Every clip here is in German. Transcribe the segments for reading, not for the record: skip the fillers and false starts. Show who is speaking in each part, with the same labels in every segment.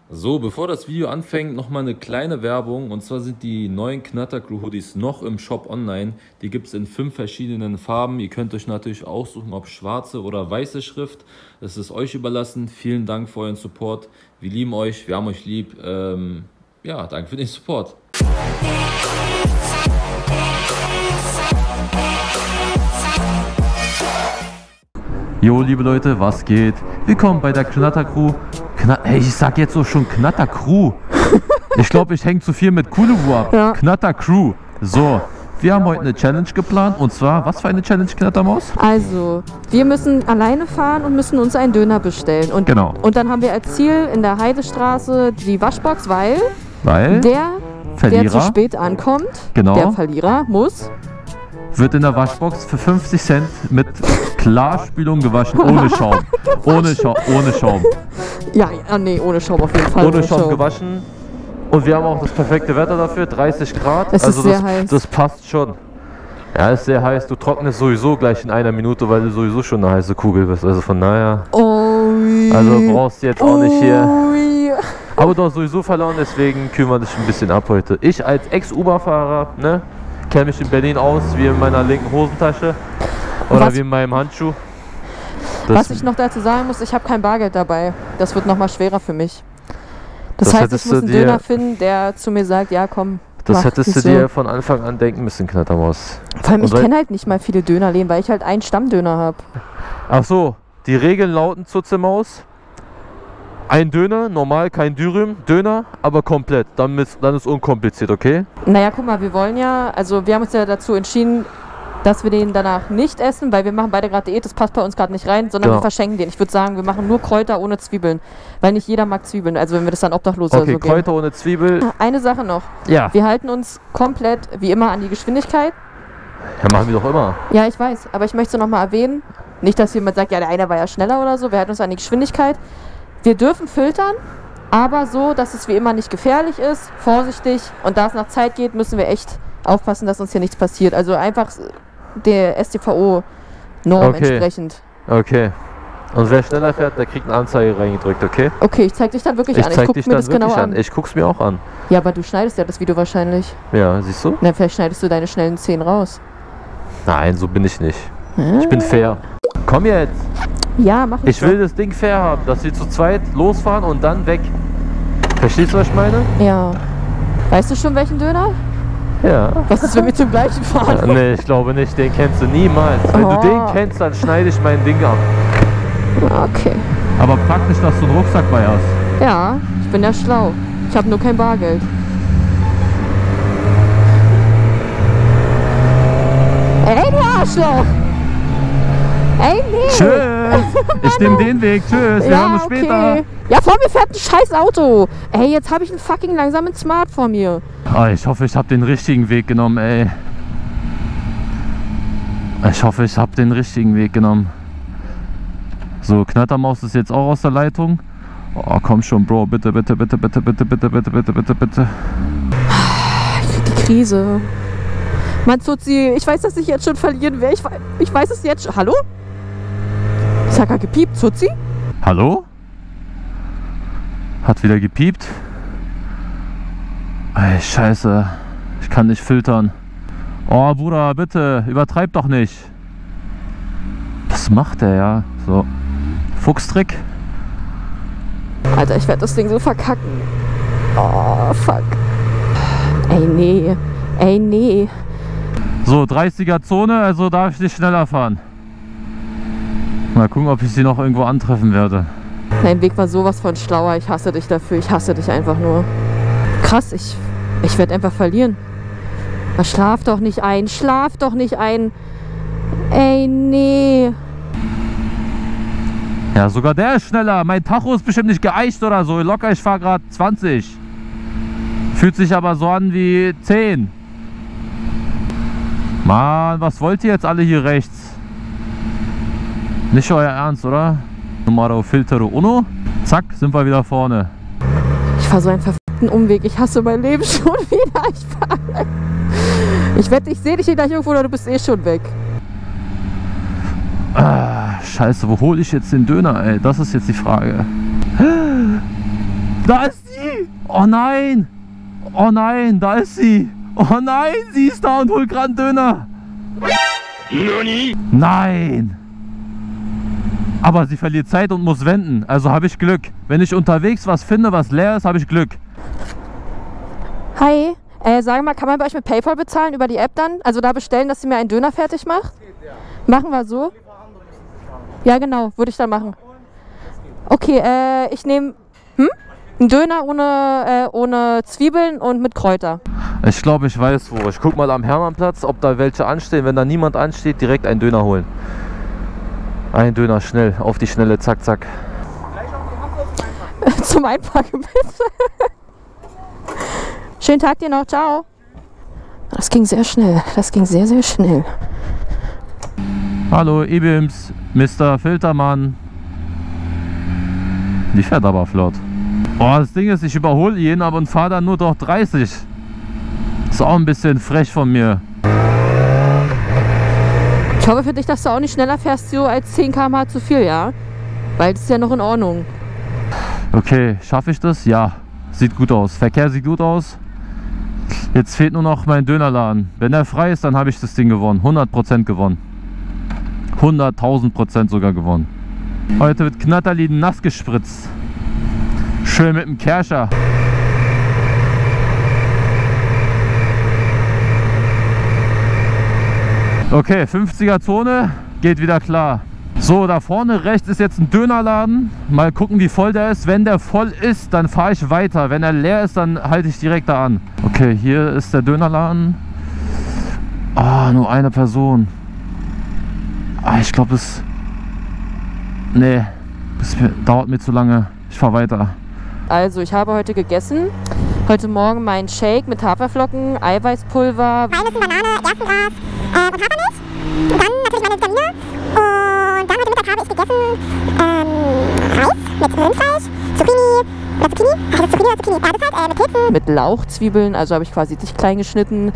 Speaker 1: So, bevor das Video anfängt, nochmal eine kleine Werbung. Und zwar sind die neuen Knattercrew Hoodies noch im Shop online. Die gibt es in 5 verschiedenen Farben. Ihr könnt euch natürlich aussuchen, ob schwarze oder weiße Schrift. Das ist euch überlassen. Vielen Dank für euren Support. Wir lieben euch, wir haben euch lieb. Ja, danke für den Support. Jo, liebe Leute, was geht? Willkommen bei der Knattercrew. Hey, ich sag jetzt so schon Knattercrew. Ich glaube, ich hänge zu viel mit Kuluwu ab. Ja. Knattercrew. So, wir haben heute eine Challenge geplant. Und zwar, was für eine Challenge, Knattermaus?
Speaker 2: Also, wir müssen alleine fahren und müssen uns einen Döner bestellen. Und,
Speaker 1: genau.
Speaker 2: Und dann haben wir als Ziel in der Heidestraße die Waschbox, weil der zu spät ankommt, der Verlierer
Speaker 1: wird in der Waschbox für 50 Cent mit Klarspülung gewaschen, ohne Schaum. Ohne Schaum.
Speaker 2: Ja, nee, ohne Schaum auf jeden Fall.
Speaker 1: Ohne Schaum gewaschen. Und wir haben auch das perfekte Wetter dafür, 30 Grad.
Speaker 2: Es ist sehr heiß.
Speaker 1: Das passt schon. Ja, es ist sehr heiß. Du trocknest sowieso gleich in einer Minute, weil du sowieso schon eine heiße Kugel bist. Also von daher. Also brauchst du jetzt auch nicht hier. Aber du hast sowieso verloren, deswegen kümmern wir dich ein bisschen ab heute. Ich als Ex-Uber-Fahrer, ne? Kenne mich in Berlin aus, wie in meiner linken Hosentasche oder wie in meinem Handschuh.
Speaker 2: Was ich noch dazu sagen muss, ich habe kein Bargeld dabei. Das wird nochmal schwerer für mich. Das heißt, ich muss einen Döner finden, der zu mir sagt, ja komm,
Speaker 1: das hättest du dir von Anfang an denken müssen, Knattermaus.
Speaker 2: Vor allem, ich kenne halt nicht mal viele Dönerläden, weil ich halt einen Stammdöner habe.
Speaker 1: Ach so, die Regeln lauten Zutzemaus. Ein Döner, normal, kein Dürüm, Döner, aber komplett, dann ist unkompliziert, okay?
Speaker 2: Naja, guck mal, wir wollen ja, also wir haben uns ja dazu entschieden, dass wir den danach nicht essen, weil wir machen beide gerade Diät, das passt bei uns gerade nicht rein, sondern wir verschenken den. Ich würde sagen, wir machen nur Kräuter ohne Zwiebeln, weil nicht jeder mag Zwiebeln, also wenn wir das dann Obdachlose oder so geben.
Speaker 1: Kräuter ohne Zwiebel.
Speaker 2: Eine Sache noch, wir halten uns komplett, wie immer, an die Geschwindigkeit.
Speaker 1: Ja, machen wir doch immer.
Speaker 2: Ja, ich weiß, aber ich möchte nochmal erwähnen, nicht, dass jemand sagt, ja, der eine war ja schneller oder so, wir halten uns an die Geschwindigkeit. Wir dürfen filtern, aber so, dass es wie immer nicht gefährlich ist, vorsichtig. Und da es nach Zeit geht, müssen wir echt aufpassen, dass uns hier nichts passiert. Also einfach der StVO-Norm entsprechend.
Speaker 1: Okay. Und wer schneller fährt, der kriegt eine Anzeige reingedrückt, okay?
Speaker 2: Okay, ich zeig dich dann wirklich an. Ich guck mir das genau an.
Speaker 1: Ich guck's mir auch an.
Speaker 2: Ja, aber du schneidest ja das Video wahrscheinlich.
Speaker 1: Ja, siehst du?
Speaker 2: Na, vielleicht schneidest du deine schnellen Szenen raus.
Speaker 1: Nein, so bin ich nicht. Ich bin fair. Komm jetzt!
Speaker 2: Ja, mach
Speaker 1: ich. Ich will das Ding fair haben, dass wir zu zweit losfahren und dann weg. Verstehst du, was ich meine?
Speaker 2: Ja. Weißt du schon, welchen Döner?
Speaker 1: Ja.
Speaker 2: Was ist, wenn wir zum gleichen fahren?
Speaker 1: Ja, nee, ich glaube nicht. Den kennst du niemals. Wenn du den kennst, dann schneide ich mein Ding ab.
Speaker 2: Okay.
Speaker 1: Aber praktisch, dass du einen Rucksack bei hast.
Speaker 2: Ja, ich bin ja schlau. Ich habe nur kein Bargeld. Ey, du Arschloch! Ey, nee!
Speaker 1: Tschüss! Ich nehme den Weg, tschüss! Wir hören uns später!
Speaker 2: Ja, vor mir fährt ein scheiß Auto! Ey, jetzt habe ich einen fucking langsamen Smart vor mir.
Speaker 1: Oh, ich hoffe, ich habe den richtigen Weg genommen, ey. Ich hoffe, ich habe den richtigen Weg genommen. So, Knattermaus ist jetzt auch aus der Leitung. Oh, komm schon, Bro, bitte, bitte, bitte, bitte, bitte, bitte, bitte, bitte, bitte, bitte.
Speaker 2: Ich krieg die Krise. Mann, Zuzi, ich weiß, dass ich jetzt schon verlieren werde. Ich weiß es jetzt schon. Hallo? Ich hab grad gepiept, Zuzi?
Speaker 1: Hallo? Hat wieder gepiept? Ey, scheiße. Ich kann nicht filtern. Oh, Bruder, bitte, übertreib doch nicht. Was macht der, ja? So. Fuchstrick.
Speaker 2: Alter, ich werde das Ding so verkacken. Oh, fuck. Ey, nee. Ey, nee.
Speaker 1: So, 30er Zone, also darf ich nicht schneller fahren. Mal gucken, ob ich sie noch irgendwo antreffen werde.
Speaker 2: Dein Weg war sowas von schlauer. Ich hasse dich dafür. Ich hasse dich einfach nur. Krass, ich werde einfach verlieren. Na, schlaf doch nicht ein. Schlaf doch nicht ein. Ey, nee.
Speaker 1: Ja, sogar der ist schneller. Mein Tacho ist bestimmt nicht geeicht oder so. Locker, ich fahre gerade 20. Fühlt sich aber so an wie 10. Mann, was wollt ihr jetzt alle hier rechts? Nicht euer Ernst, oder? Numero Filtero Uno. Zack, sind wir wieder vorne.
Speaker 2: Ich fahre so einen verfickten Umweg. Ich hasse mein Leben schon wieder. Ich wette, ich sehe dich hier gleich irgendwo oder du bist eh schon weg.
Speaker 1: Ah, scheiße, wo hole ich jetzt den Döner, ey? Das ist jetzt die Frage. Da ist sie! Oh nein! Oh nein, da ist sie! Oh nein, sie ist da und holt gerade einen Döner! Nani? Nein! Aber sie verliert Zeit und muss wenden, also habe ich Glück. Wenn ich unterwegs was finde, was leer ist, habe ich Glück.
Speaker 2: Hi, sag mal, kann man bei euch mit PayPal bezahlen über die App dann? Also da bestellen, dass sie mir einen Döner fertig macht? Machen wir so? Ja genau, würde ich dann machen. Okay, ich nehme einen Döner ohne Zwiebeln und mit Kräuter.
Speaker 1: Ich glaube, ich weiß wo. Ich guck mal am Hermannplatz, ob da welche anstehen. Wenn da niemand ansteht, direkt einen Döner holen. Ein Döner schnell, auf die Schnelle, zack, zack.
Speaker 2: Zum Einpacken bitte. Schönen Tag dir noch, ciao. Das ging sehr schnell, das ging sehr, sehr schnell.
Speaker 1: Hallo, Ibims, Mr. Filtermann. Die fährt aber flott. Oh, das Ding ist, ich überhole ihn, aber und fahre dann nur doch 30. Ist auch ein bisschen frech von mir.
Speaker 2: Ich hoffe für dich, dass du auch nicht schneller fährst so als 10 km/h zu viel, ja? Weil das ist ja noch in Ordnung.
Speaker 1: Okay, schaffe ich das? Ja. Sieht gut aus. Verkehr sieht gut aus. Jetzt fehlt nur noch mein Dönerladen. Wenn er frei ist, dann habe ich das Ding gewonnen. 100% gewonnen. 100.000% sogar gewonnen. Heute wird Knatterlin nass gespritzt. Schön mit dem Kerscher. Okay, 50er Zone, geht wieder klar. So, da vorne rechts ist jetzt ein Dönerladen. Mal gucken, wie voll der ist. Wenn der voll ist, dann fahre ich weiter. Wenn er leer ist, dann halte ich direkt da an. Okay, hier ist der Dönerladen. Ah, nur eine Person. Ah, ich glaube, das... Nee, das dauert mir zu lange. Ich fahre weiter.
Speaker 2: Also, ich habe heute gegessen. Heute Morgen meinen Shake mit Haferflocken, Eiweißpulver,
Speaker 3: Walnüssen, Banane, Gerstengras und Hafermilch. Und dann natürlich meine Vitamine. Und dann heute Mittag habe ich gegessen Reis mit Rindfleisch, Zucchini oder Zucchini. Heißt es Zucchini oder Zucchini? Beides halt, mit Pilzen.
Speaker 2: mit Lauchzwiebeln, also habe ich quasi dicht klein geschnitten.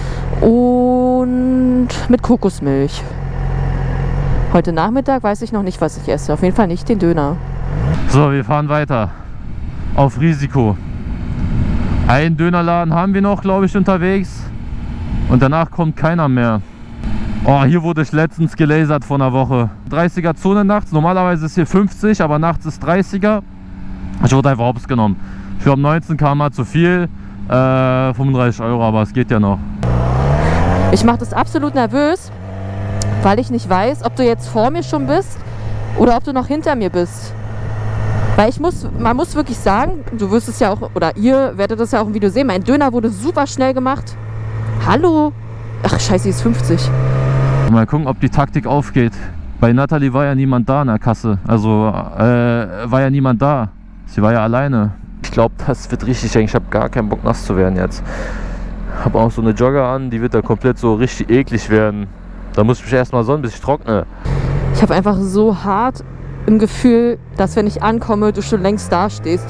Speaker 2: Und mit Kokosmilch. Heute Nachmittag weiß ich noch nicht, was ich esse. Auf jeden Fall nicht den Döner.
Speaker 1: So, wir fahren weiter. Auf Risiko. Einen Dönerladen haben wir noch, glaube ich, unterwegs. Und danach kommt keiner mehr. Oh, hier wurde ich letztens gelasert vor einer Woche. 30er Zone nachts. Normalerweise ist hier 50, aber nachts ist 30er. Ich wurde einfach hops genommen. Ich glaube 19 km zu viel. 35 €, aber es geht ja noch.
Speaker 2: Ich mache das absolut nervös, weil ich nicht weiß, ob du jetzt vor mir schon bist oder ob du noch hinter mir bist. Weil man muss wirklich sagen, du wirst es ja auch, oder ihr werdet das ja auch im Video sehen, mein Döner wurde super schnell gemacht. Hallo? Ach scheiße, die ist 50.
Speaker 1: Mal gucken, ob die Taktik aufgeht. Bei Natalie war ja niemand da in der Kasse. Also war ja niemand da. Sie war ja alleine. Ich glaube, das wird richtig eng. Ich habe gar keinen Bock, nass zu werden jetzt. Habe auch so eine Jogger an, die wird da komplett so richtig eklig werden. Da muss ich mich erstmal sonnen, bis ich trockne.
Speaker 2: Ich habe einfach so hart im Gefühl, dass wenn ich ankomme, du schon längst da stehst.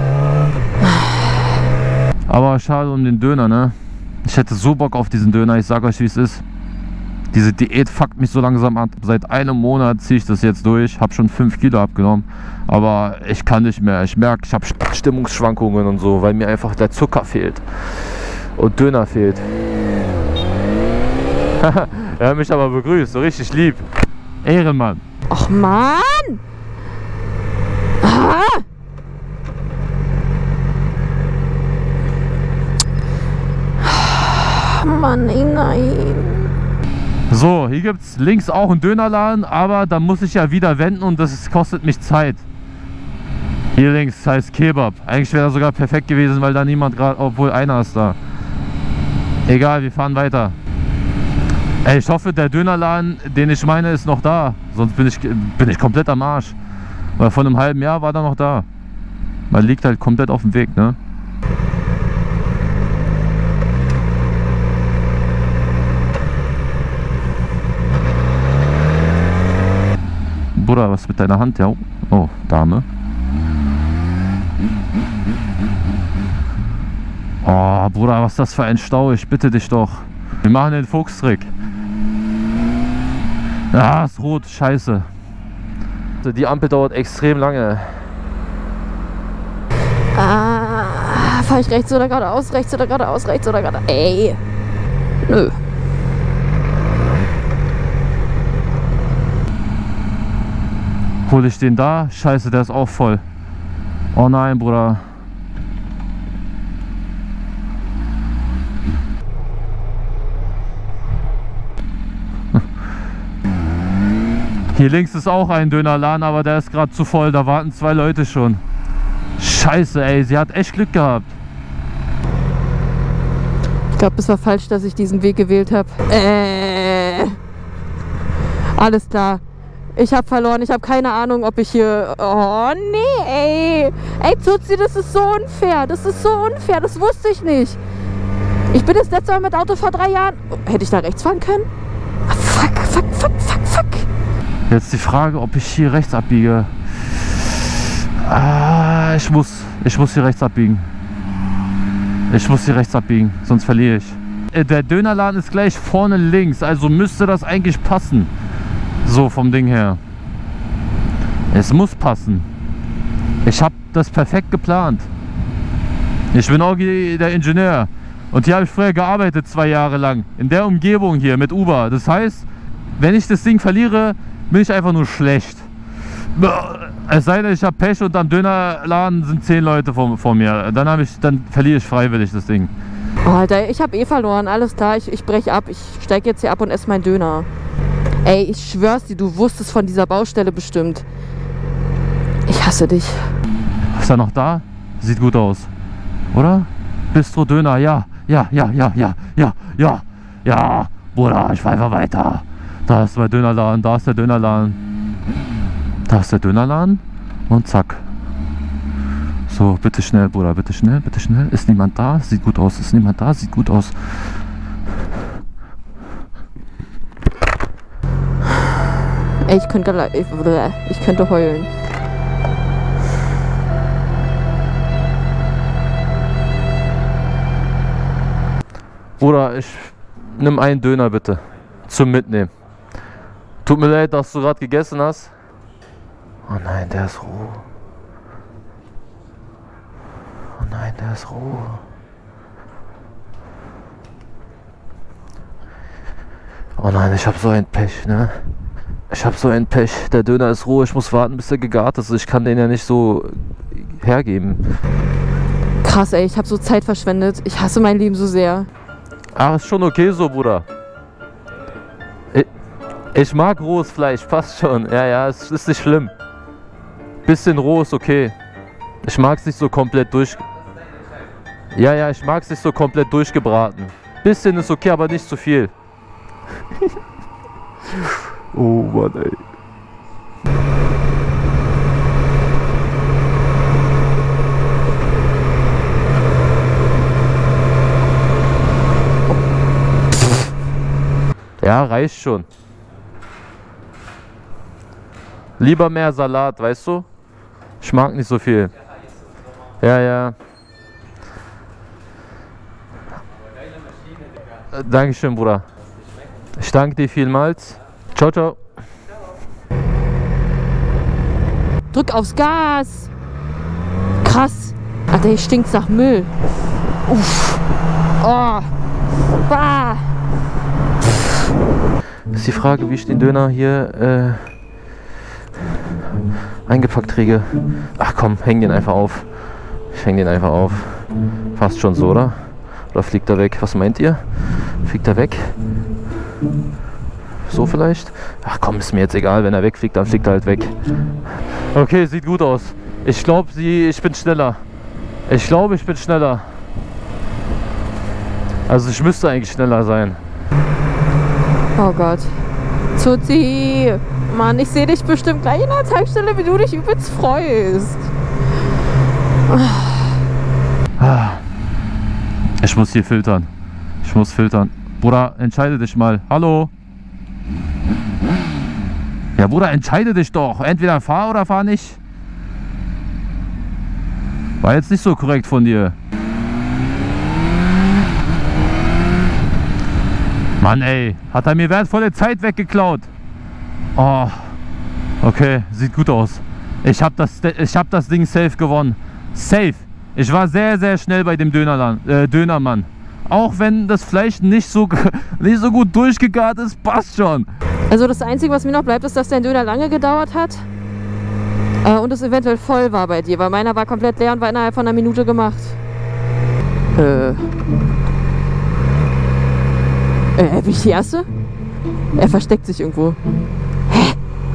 Speaker 1: Aber schade um den Döner, ne? Ich hätte so Bock auf diesen Döner, ich sag euch, wie es ist. Diese Diät fuckt mich so langsam ab. Seit einem Monat ziehe ich das jetzt durch, habe schon 5 Kilo abgenommen. Aber ich kann nicht mehr. Ich merke, ich habe Stimmungsschwankungen und so, weil mir einfach der Zucker fehlt. Und Döner fehlt. Er hat mich aber begrüßt, so richtig lieb. Ehrenmann.
Speaker 2: Ach Mann! Ah! Mann, nein.
Speaker 1: So, hier gibt es links auch einen Dönerladen, aber da muss ich ja wieder wenden und das kostet mich Zeit. Hier links heißt Kebab. Eigentlich wäre das sogar perfekt gewesen, weil da niemand gerade, obwohl einer ist da. Egal, wir fahren weiter. Ey, ich hoffe, der Dönerladen, den ich meine, ist noch da. Sonst bin ich komplett am Arsch. Weil vor einem halben Jahr war der noch da. Man liegt halt komplett auf dem Weg, ne? Bruder, was mit deiner Hand? Ja. Oh, Dame. Oh, Bruder, was ist das für ein Stau? Ich bitte dich doch. Wir machen den Fuchstrick. Ah, ist rot. Scheiße. Die Ampel dauert extrem lange.
Speaker 2: Fahr ich rechts oder geradeaus, rechts oder geradeaus, rechts oder geradeaus? Ey. Nö.
Speaker 1: Hol ich den da? Scheiße, der ist auch voll. Oh nein, Bruder. Hier links ist auch ein Dönerladen, aber der ist gerade zu voll. Da warten 2 Leute schon. Scheiße, ey, sie hat echt Glück gehabt.
Speaker 2: Ich glaube, es war falsch, dass ich diesen Weg gewählt habe. Alles klar. Ich habe verloren. Ich habe keine Ahnung, ob ich hier... Oh, nee, ey. Ey, Zuzi, das ist so unfair. Das ist so unfair. Das wusste ich nicht. Ich bin das letzte Mal mit Auto vor 3 Jahren... Oh, hätte ich da rechts fahren können? Ah, fuck, fuck, fuck, fuck, fuck.
Speaker 1: Jetzt die Frage, ob ich hier rechts abbiege. Ich muss hier rechts abbiegen. Ich muss hier rechts abbiegen, sonst verliere ich. Der Dönerladen ist gleich vorne links, also müsste das eigentlich passen. So vom Ding her. Es muss passen. Ich habe das perfekt geplant. Ich bin auch der Ingenieur. Und hier habe ich früher gearbeitet 2 Jahre lang. In der Umgebung hier mit Uber. Das heißt, wenn ich das Ding verliere, bin ich einfach nur schlecht. Es sei denn, ich habe Pech und am Dönerladen sind 10 Leute vor mir. Dann verliere ich freiwillig das Ding.
Speaker 2: Oh, Alter, ich habe eh verloren. Alles klar, ich breche ab. Ich steige jetzt hier ab und esse meinen Döner. Ey, ich schwör's dir, du wusstest von dieser Baustelle bestimmt. Ich hasse dich.
Speaker 1: Ist er noch da? Sieht gut aus. Oder? Bistro Döner, ja. Ja. Bruder, ich fahr einfach weiter. Da ist der Dönerladen, da ist der Dönerladen. Da ist der Dönerladen und zack. So, bitte schnell, Bruder, bitte schnell, bitte schnell. Ist niemand da? Sieht gut aus. Ist niemand da? Sieht gut aus.
Speaker 2: Ey, ich könnte heulen.
Speaker 1: Bruder, nimm einen Döner bitte. Zum Mitnehmen. Tut mir leid, dass du gerade gegessen hast. Oh nein, der ist roh. Oh nein, der ist roh. Oh nein, ich habe so ein Pech, ne? Ich habe so ein Pech. Der Döner ist roh. Ich muss warten, bis er gegart ist. Ich kann den ja nicht so hergeben.
Speaker 2: Krass, ey, ich habe so Zeit verschwendet. Ich hasse mein Leben so sehr.
Speaker 1: Ach, ist schon okay so, Bruder. Ich mag rohes Fleisch, passt schon. Ja, es ist nicht schlimm. Bisschen roh ist okay. Ich mag es nicht so komplett Ja, ich mag es nicht so komplett durchgebraten. Bisschen ist okay, aber nicht zu viel. Oh Mann, ey. Ja, reicht schon. Lieber mehr Salat, weißt du? Ich mag nicht so viel. Ja. Dankeschön, Bruder. Ich danke dir vielmals. Ciao, ciao.
Speaker 2: Drück aufs Gas. Krass. Alter, hier stinkt's nach Müll. Uff. Oh. Bah.
Speaker 1: Ist die Frage, wie ich den Döner hier eingepackt kriege. Ach komm, häng den einfach auf. Ich häng den einfach auf. Passt schon so, oder? Oder fliegt er weg? Was meint ihr? Fliegt er weg? So vielleicht? Ach komm, ist mir jetzt egal. Wenn er wegfliegt, dann fliegt er halt weg. Okay, sieht gut aus. Ich glaube, ich bin schneller. Ich glaube, ich bin schneller. Also ich müsste eigentlich schneller sein.
Speaker 2: Oh Gott. Zuzi! Mann, ich sehe dich bestimmt gleich in der Tankstelle, wie du dich übelst freust.
Speaker 1: Ich muss hier filtern. Ich muss filtern. Bruder, entscheide dich mal. Hallo? Ja, Bruder, entscheide dich doch. Entweder fahr oder fahr nicht. War jetzt nicht so korrekt von dir. Mann, ey. Hat er mir wertvolle Zeit weggeklaut. Oh. Okay, sieht gut aus. Ich hab das Ding safe gewonnen. Safe. Ich war sehr, sehr schnell bei dem Dönermann. Auch wenn das Fleisch nicht so gut durchgegart ist, passt schon.
Speaker 2: Also das Einzige, was mir noch bleibt, ist, dass dein Döner lange gedauert hat. Und es eventuell voll war bei dir, weil meiner war komplett leer und war innerhalb von einer Minute gemacht. Bin ich die Erste? Er versteckt sich irgendwo. Hä?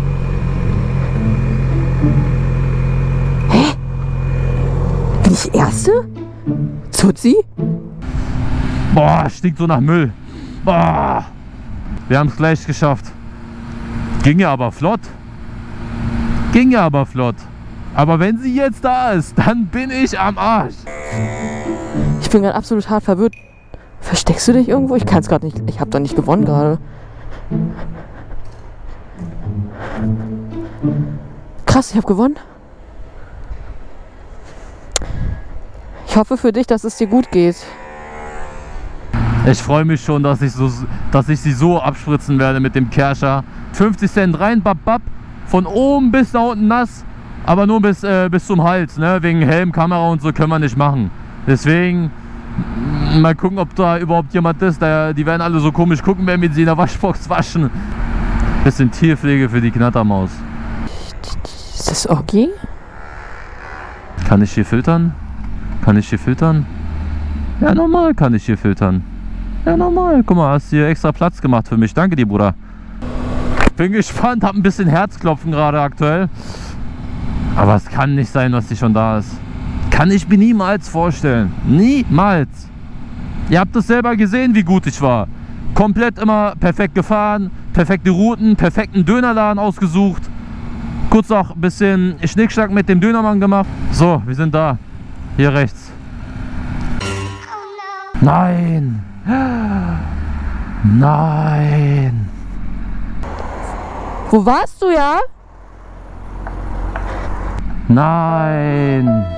Speaker 2: Hä? Bin ich die Erste? Zuzi?
Speaker 1: Boah, stinkt so nach Müll. Boah. Wir haben es gleich geschafft. Ging ja aber flott. Aber wenn sie jetzt da ist, dann bin ich am Arsch.
Speaker 2: Ich bin gerade absolut hart verwirrt. Versteckst du dich irgendwo? Ich kann es gerade nicht. Ich habe doch nicht gewonnen gerade. Krass, ich habe gewonnen. Ich hoffe für dich, dass es dir gut geht.
Speaker 1: Ich freue mich schon, dass ich sie so abspritzen werde mit dem Kerscher. 50 Cent rein, bap, bap. Von oben bis da unten nass. Aber nur bis zum Hals, ne? Wegen Helm, Kamera und so können wir nicht machen. Deswegen mal gucken, ob da überhaupt jemand ist. Die werden alle so komisch gucken, wenn wir sie in der Waschbox waschen. Bisschen Tierpflege für die Knattermaus.
Speaker 2: Ist das okay?
Speaker 1: Kann ich hier filtern? Ja, normal kann ich hier filtern. Ja, normal. Guck mal, hast hier extra Platz gemacht für mich. Danke dir, Bruder. Bin gespannt, hab ein bisschen Herzklopfen gerade aktuell. Aber es kann nicht sein, dass sie schon da ist. Kann ich mir niemals vorstellen. Niemals. Ihr habt es selber gesehen, wie gut ich war. Komplett immer perfekt gefahren, perfekte Routen, perfekten Dönerladen ausgesucht. Kurz auch ein bisschen Schnickschnack mit dem Dönermann gemacht. So, wir sind da. Hier rechts. Nein. Nein.
Speaker 2: Wo warst du, ja?
Speaker 1: Nein.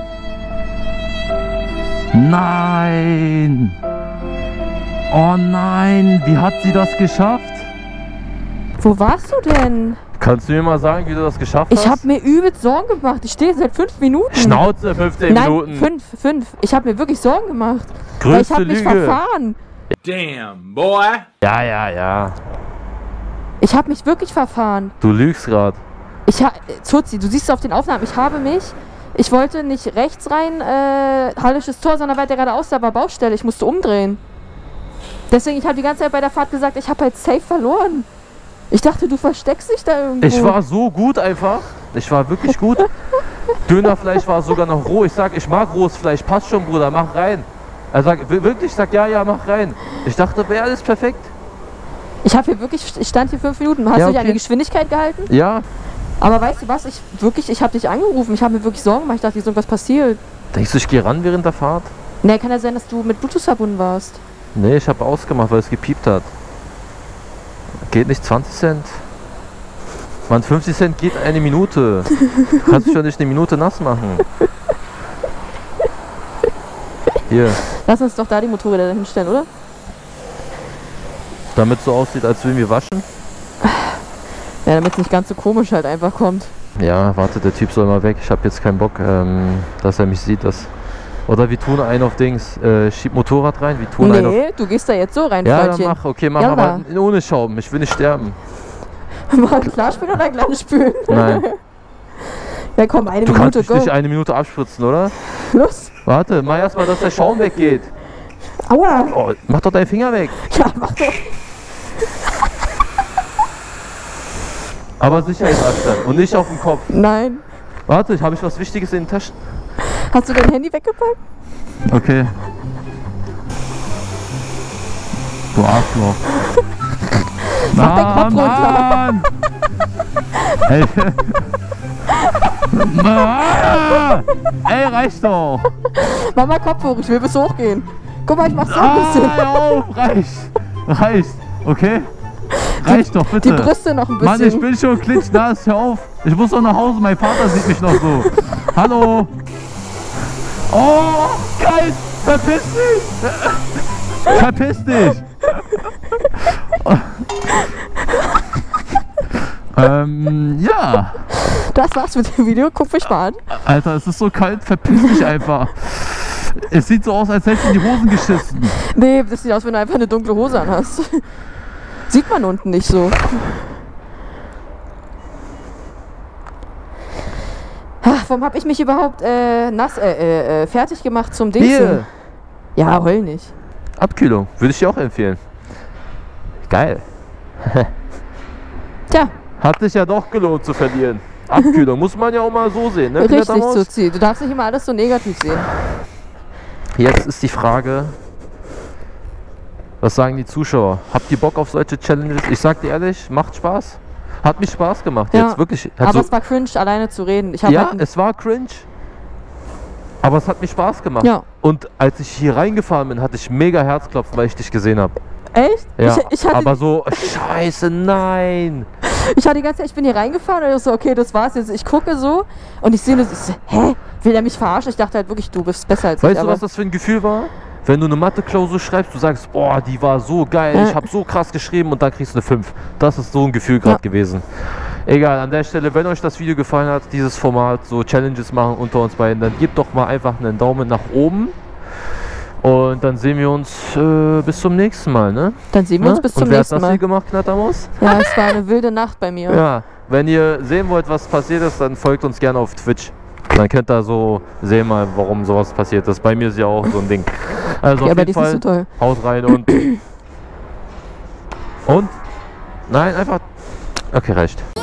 Speaker 1: Nein. Oh nein, wie hat sie das geschafft?
Speaker 2: Wo warst du denn?
Speaker 1: Kannst du mir mal sagen, wie du das geschafft hast?
Speaker 2: Ich habe mir übelst Sorgen gemacht. Ich stehe seit 5 Minuten.
Speaker 1: Schnauze, 15 Minuten.
Speaker 2: Nein, 5. Ich habe mir wirklich Sorgen gemacht.
Speaker 1: Größte
Speaker 2: weil ich habe mich
Speaker 1: Lüge.
Speaker 2: verfahren.
Speaker 4: Damn, boy.
Speaker 1: Ja.
Speaker 2: Ich habe mich wirklich verfahren.
Speaker 1: Du lügst gerade.
Speaker 2: Zuzi, du siehst es auf den Aufnahmen. Ich wollte nicht rechts rein, Hallisches Tor, sondern weiter geradeaus, da war Baustelle. Ich musste umdrehen. Deswegen, ich habe die ganze Zeit bei der Fahrt gesagt, ich habe halt safe verloren. Ich dachte, du versteckst dich da irgendwo.
Speaker 1: Ich war so gut einfach. Ich war wirklich gut. Dönerfleisch war sogar noch roh. Ich sag, ich mag rohes Fleisch. Passt schon, Bruder, mach rein. Er sagt, wirklich? Ich sag, ja, mach rein. Ich dachte, wäre alles perfekt.
Speaker 2: Ich stand hier 5 Minuten. Hast du dich an die Geschwindigkeit gehalten?
Speaker 1: Ja.
Speaker 2: Aber weißt du was? Ich habe dich angerufen. Ich habe mir wirklich Sorgen gemacht. Ich dachte, ist irgendwas passiert.
Speaker 1: Denkst du, ich gehe ran während der Fahrt?
Speaker 2: Ne, kann ja sein, dass du mit Bluetooth verbunden warst.
Speaker 1: Nee, ich habe ausgemacht, weil es gepiept hat. Geht nicht 20 Cent? Mann, 50 Cent geht eine Minute. Du kannst dich doch nicht eine Minute nass machen. Hier.
Speaker 2: Lass uns doch da die Motorräder hinstellen, oder?
Speaker 1: Damit es so aussieht, als würden wir waschen?
Speaker 2: Ja, damit es nicht ganz so komisch halt einfach kommt.
Speaker 1: Ja, warte, der Typ soll mal weg. Ich habe jetzt keinen Bock, dass er mich sieht. Oder wir tun einen auf Dings. Schieb Motorrad rein. Wir tun einen auf...
Speaker 2: du gehst da jetzt so rein,
Speaker 1: Ja,
Speaker 2: Freundchen.
Speaker 1: dann mach. Okay, mach aber ohne Schrauben. Ich will nicht sterben.
Speaker 2: Mal ein Klarspülen oder ein kleines Spülen?
Speaker 1: Nein.
Speaker 2: Ja komm, eine
Speaker 1: Du
Speaker 2: Minute,
Speaker 1: kannst mich nicht eine Minute abspritzen, oder?
Speaker 2: Los.
Speaker 1: Warte, mach erst mal, dass der Schaum weggeht.
Speaker 2: Aua.
Speaker 1: Oh, mach doch deinen Finger weg.
Speaker 2: Ja, mach doch.
Speaker 1: Aber Sicherheitsabstand und nicht auf dem Kopf.
Speaker 2: Nein.
Speaker 1: Warte, habe ich was Wichtiges in den Taschen?
Speaker 2: Hast du dein Handy weggepackt?
Speaker 1: Okay. Du Arschloch.
Speaker 2: Mach deinen Kopf runter.
Speaker 1: Mann! Ey. Ey, reicht doch!
Speaker 2: Mach mal Kopf hoch, ich will bis hochgehen. Guck mal, ich mach's so ein bisschen.
Speaker 1: Hör auf, reicht. Okay? Reicht doch, bitte.
Speaker 2: Die Brüste noch ein bisschen.
Speaker 1: Mann, ich bin schon klitschnass, hör auf. Ich muss doch nach Hause, mein Vater sieht mich noch so. Hallo? Oh, geil! Verpiss dich! Verpiss dich! Ja.
Speaker 2: Das war's mit dem Video, guck mich mal an.
Speaker 1: Alter, es ist so kalt, verpiss dich einfach. Es sieht so aus, als hättest du in die Hosen geschissen.
Speaker 2: Nee, das sieht aus, wenn du einfach eine dunkle Hose anhast. Sieht man unten nicht so. Ach, warum habe ich mich überhaupt fertig gemacht zum Dingsen?
Speaker 1: Hier.
Speaker 2: Ja, heul nicht.
Speaker 1: Abkühlung, würde ich dir auch empfehlen. Geil.
Speaker 2: Tja,
Speaker 1: Hat sich ja doch gelohnt zu verlieren. Abkühlung, muss man ja auch mal so sehen, ne?
Speaker 2: richtig
Speaker 1: Klettermaus?
Speaker 2: zu ziehen. Du darfst nicht immer alles so negativ sehen.
Speaker 1: Jetzt ist die Frage, was sagen die Zuschauer? Habt ihr Bock auf solche Challenges? Ich sag dir ehrlich, macht Spaß. Hat mich Spaß gemacht
Speaker 2: Ja,
Speaker 1: jetzt, wirklich. Hat
Speaker 2: aber
Speaker 1: so,
Speaker 2: es war cringe, alleine zu reden. Ich hab
Speaker 1: ja,
Speaker 2: halt,
Speaker 1: es war cringe, aber es hat mir Spaß gemacht.
Speaker 2: Ja.
Speaker 1: Und als ich hier reingefahren bin, hatte ich mega Herzklopfen, weil ich dich gesehen habe.
Speaker 2: echt?
Speaker 1: Ja,
Speaker 2: Ich hatte,
Speaker 1: aber so, scheiße, nein.
Speaker 2: ich hatte die ganze Zeit, ich bin hier reingefahren und ich so, okay, das war's jetzt. Ich gucke so und ich sehe das, ich so, hä? Will er mich verarschen? Ich dachte halt wirklich, du bist besser als ich.
Speaker 1: Weißt du,
Speaker 2: aber
Speaker 1: was das für ein Gefühl war? Wenn du eine Mathe-Klausur schreibst, du sagst, boah, die war so geil, ich habe so krass geschrieben und dann kriegst du eine 5. Das ist so ein Gefühl gerade gewesen. Egal, an der Stelle, wenn euch das Video gefallen hat, dieses Format, so Challenges machen unter uns beiden, dann gebt doch mal einfach einen Daumen nach oben. Und dann sehen wir uns bis zum nächsten Mal, ne?
Speaker 2: Dann sehen wir uns bis zum
Speaker 1: Und wer hat
Speaker 2: nächsten
Speaker 1: das
Speaker 2: Mal.
Speaker 1: hier gemacht, Knattermaus?
Speaker 2: Ja, es war eine wilde Nacht bei mir.
Speaker 1: Ja, wenn ihr sehen wollt, was passiert ist, dann folgt uns gerne auf Twitch. Dann könnt ihr so sehen mal, warum sowas passiert ist. Bei mir ist ja auch so ein Ding. Also
Speaker 2: Ja,
Speaker 1: auf
Speaker 2: bei
Speaker 1: jeden
Speaker 2: dir ist
Speaker 1: Fall,
Speaker 2: nicht so toll.
Speaker 1: haut rein und... Und? Nein, einfach... Okay, reicht.